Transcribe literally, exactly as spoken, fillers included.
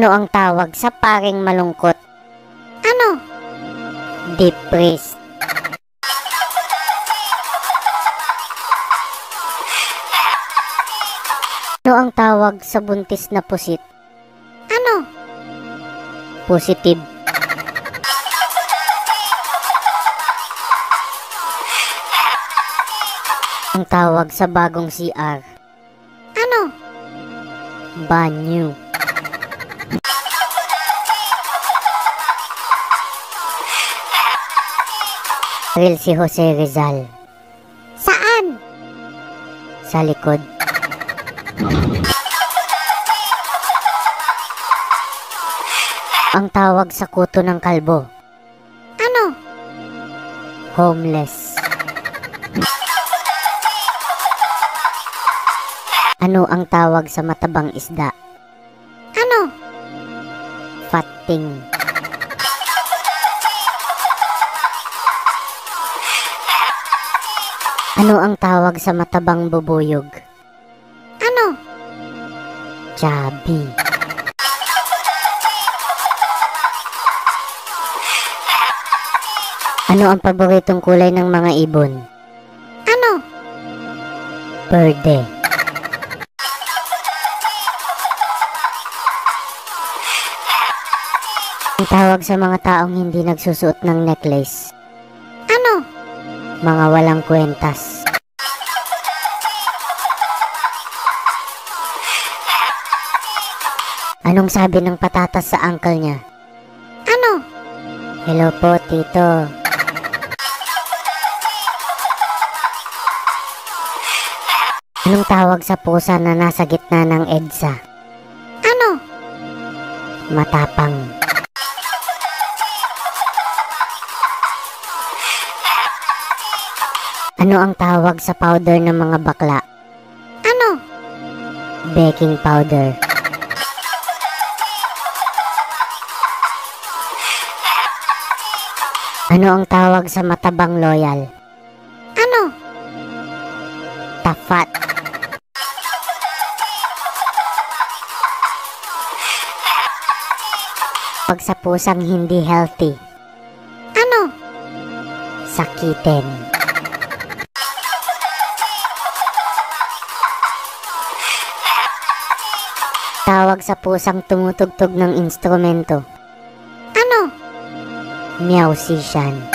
Ano ang tawag sa paring malungkot? Ano? Depressed. Ano ang tawag sa buntis na pusit? Ano? Positive. Ang tawag sa bagong C R? Ano? Banyo. Real si Jose Rizal. Saan? Sa likod. Ang tawag sa kuto ng kalbo? Ano? Homeless. Ano ang tawag sa matabang isda? Ano? Fatting. Ano ang tawag sa matabang bubuyog? Ano? Chubby. Ano ang paboritong kulay ng mga ibon? Ano? Berde. Ang tawag sa mga taong hindi nagsusuot ng necklace? Ano? Mga walang kwentas. Anong sabi ng patatas sa uncle niya? Ano? Hello po, tito. Anong tawag sa pusa na nasa gitna ng EDSA? Ano? Matapang. Ano ang tawag sa powder ng mga bakla? Ano? Baking powder. Ano ang tawag sa matabang loyal? Ano? Tafat. Pag sa pusang hindi healthy? Ano? Sakitin. Tawag sa pusang tumutugtog ng instrumento? Ano? Musician.